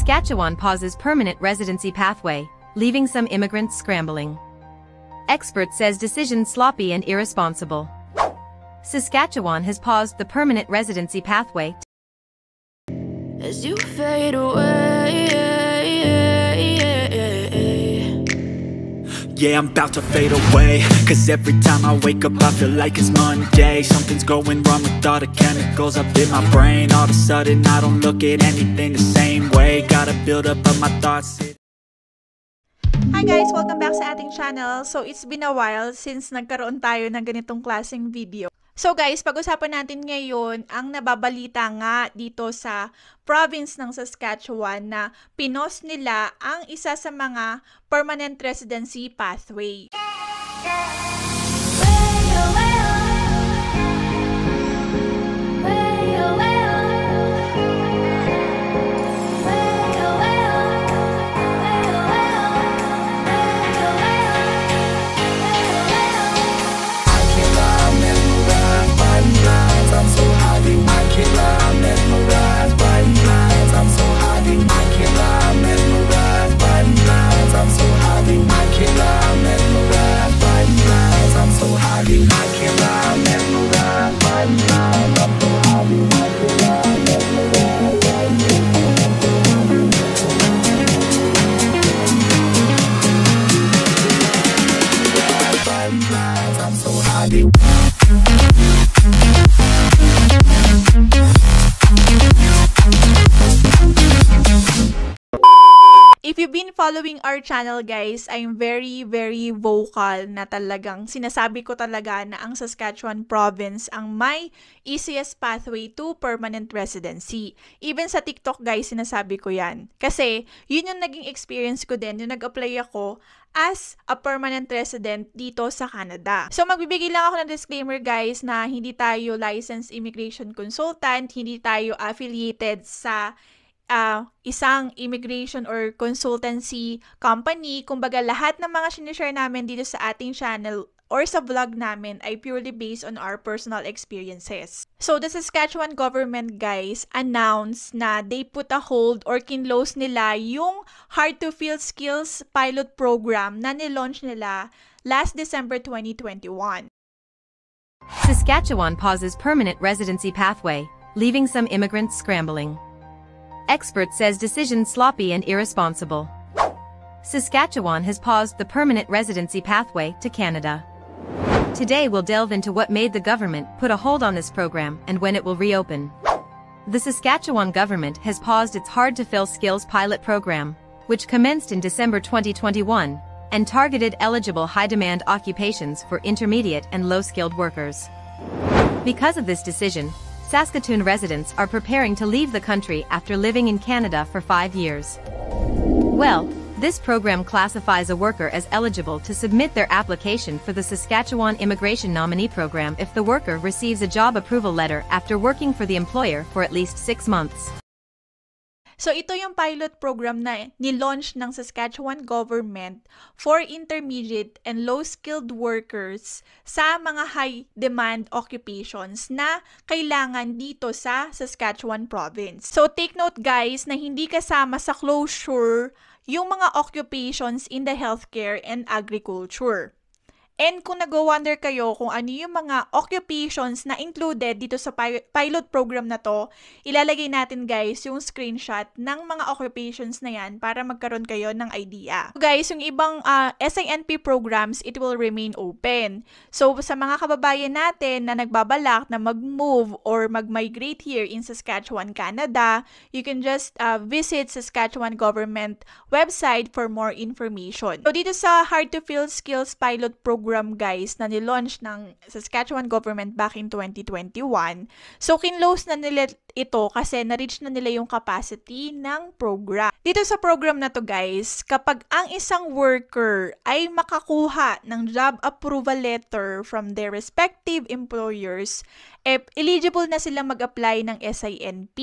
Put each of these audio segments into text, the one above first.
Saskatchewan pauses permanent residency pathway, leaving some immigrants scrambling. Expert says decision sloppy and irresponsible. Saskatchewan has paused the permanent residency pathway. As you fade away, yeah, I'm about to fade away. Cause every time I wake up I feel like it's Monday. Something's going wrong with all the chemicals up in my brain. All of a sudden I don't look at anything the same way. Gotta build up of my thoughts. Hi guys! Welcome back sa ating channel. So it's been a while since nagkaroon tayo ng ganitong klaseng video. So guys, pag-usapan natin ngayon ang nababalita nga dito sa province ng Saskatchewan na pinost nila ang isa sa mga permanent residency pathway. If you've been following our channel guys, I'm very vocal na talagang sinasabi ko talaga na ang Saskatchewan province ang may easiest pathway to permanent residency. Even sa TikTok guys, sinasabi ko yan. Kasi yun yung naging experience ko din, yung nag-apply ako as a permanent resident dito sa Canada. So magbibigay lang ako ng disclaimer guys na hindi tayo licensed immigration consultant, hindi tayo affiliated sa isang immigration or consultancy company. Kumbaga lahat ng mga sinishare namin dito sa ating channel or sa vlog namin ay purely based on our personal experiences. So the Saskatchewan government guys announced na they put a hold or kinlose nila yung hard to fill skills pilot program na nilaunch nila last December 2021. Saskatchewan pauses permanent residency pathway, leaving some immigrants scrambling. Expert says decision sloppy and irresponsible. Saskatchewan has paused the permanent residency pathway to Canada. Today we'll delve into what made the government put a hold on this program and when it will reopen. The Saskatchewan government has paused its hard-to-fill skills pilot program, which commenced in December 2021, and targeted eligible high-demand occupations for intermediate and low-skilled workers. Because of this decision, Saskatoon residents are preparing to leave the country after living in Canada for 5 years. Well, this program classifies a worker as eligible to submit their application for the Saskatchewan Immigration Nominee Program if the worker receives a job approval letter after working for the employer for at least 6 months. So ito yung pilot program na nilaunch ng Saskatchewan government for intermediate and low-skilled workers sa mga high-demand occupations na kailangan dito sa Saskatchewan province. So take note guys na hindi kasama sa closure yung mga occupations in the healthcare and agriculture. And kung nag-wonder kayo kung ano yung mga occupations na included dito sa pilot program na to, ilalagay natin guys yung screenshot ng mga occupations na yan para magkaroon kayo ng idea. So guys, yung ibang SINP programs, it will remain open. So sa mga kababayan natin na nagbabalak na mag-move or mag-migrate here in Saskatchewan, Canada, you can just visit Saskatchewan government website for more information. So dito sa Hard to Fill Skills pilot program guys na nilaunch ng Saskatchewan government back in 2021. So kinlose na nila ito kasi na-reach na nila yung capacity ng program. Dito sa program na to guys, kapag ang isang worker ay makakuha ng job approval letter from their respective employers, eligible na sila mag-apply ng SINP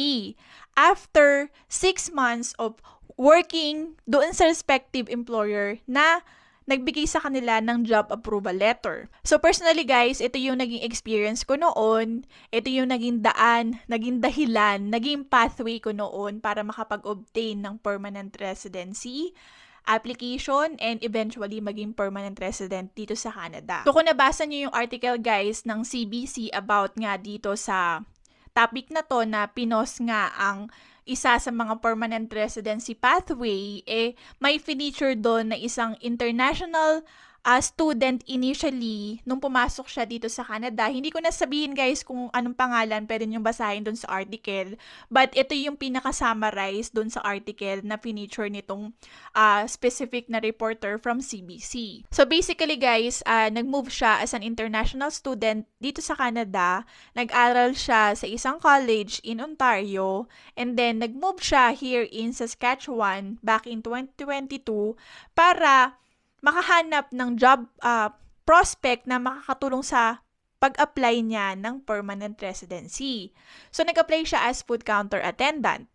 after 6 months of working doon sa respective employer na nagbigay sa kanila ng job approval letter. So personally guys, ito yung naging experience ko noon, ito yung naging daan, naging dahilan, naging pathway ko noon para makapag-obtain ng permanent residency application and eventually maging permanent resident dito sa Canada. So kung nabasa niyo yung article guys ng CBC about nga dito sa topic na to na pinost nga ang isa sa mga permanent residency pathway, may feature doon na isang international student initially nung pumasok siya dito sa Canada. Hindi ko na sabihin guys kung anong pangalan, pwede nyo basahin doon sa article. But ito yung pinaka-summarize doon sa article na feature nitong specific na reporter from CBC. So basically guys, nag-move siya as an international student dito sa Canada. Nag-aral siya sa isang college in Ontario. And then nag-move siya here in Saskatchewan back in 2022 para makahanap ng job prospect na makakatulong sa pag-apply niya ng permanent residency. So, nag-apply siya as food counter attendant.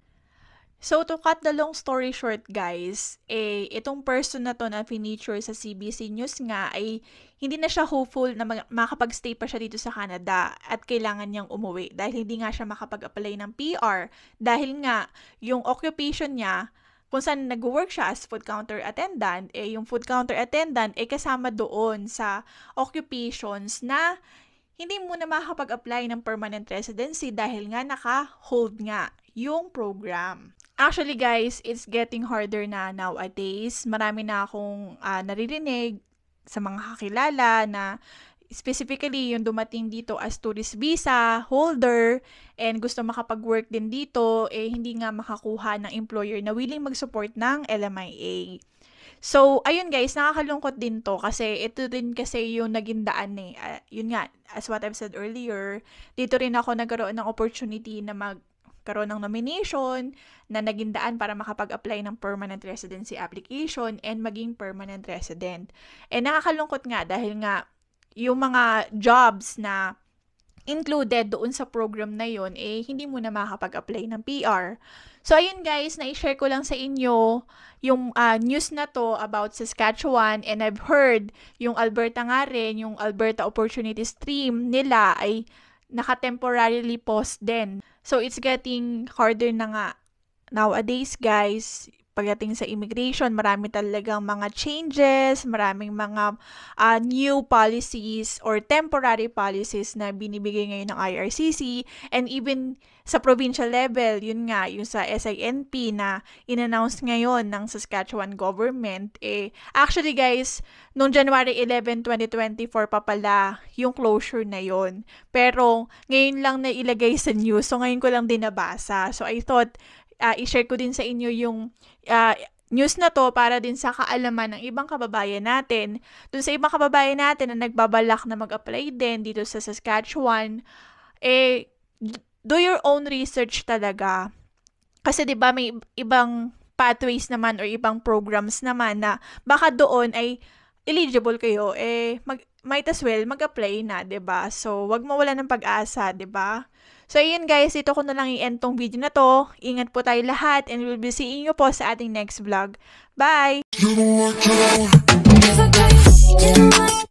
So, to cut the long story short, guys, itong person na to na feature sa CBC News nga ay hindi na siya hopeful na makapag-stay pa siya dito sa Canada at kailangan niyang umuwi dahil hindi nga siya makapag-apply ng PR dahil nga yung occupation niya kung saan nag-work siya as food counter attendant, yung food counter attendant kasama doon sa occupations na hindi mo na makakapag-apply ng permanent residency dahil nga naka-hold nga yung program. Actually guys, it's getting harder na nowadays. Marami na akong naririnig sa mga kakilala na specifically yung dumating dito as tourist visa holder and gusto makapag-work din dito, hindi nga makakuha ng employer na willing mag-support ng LMIA. So, ayun guys, nakakalungkot din to kasi ito din kasi yung naging daan yun nga, as what I've said earlier, dito rin ako nagkaroon ng opportunity na magkaroon ng nomination na naging daan para makapag-apply ng permanent residency application and maging permanent resident. And nakakalungkot nga dahil nga yung mga jobs na included doon sa program na yon hindi mo na makakapag-apply ng PR. So, ayun guys, na-share ko lang sa inyo yung news na to about Saskatchewan and I've heard yung Alberta nga rin, yung Alberta Opportunity Stream nila ay naka-temporarily pause din. So, it's getting harder na nga. Nowadays, guys, pagdating sa immigration, marami talagang mga changes, maraming mga new policies or temporary policies na binibigay ngayon ng IRCC and even sa provincial level, yun nga, yung sa SINP na in-announce ngayon ng Saskatchewan government. Actually guys, noong January 11, 2024 pa pala yung closure na yon. Pero ngayon lang na ilagay sa news, so ngayon ko lang din nabasa. So I thought, i-share ko din sa inyo yung news na to para din sa kaalaman ng ibang kababayan natin. Doon sa ibang kababayan natin na nagbabalak na mag-apply din dito sa Saskatchewan, do your own research talaga. Kasi 'di ba may ibang pathways naman or ibang programs naman na baka doon ay eligible kayo, might as well mag-apply na, 'di ba? So, wag mawalan ng pag-asa, 'di ba? So, ayun guys, ito ko na lang i-end tong video na to. Ingat po tayo lahat and we'll be seeing you po sa ating next vlog. Bye!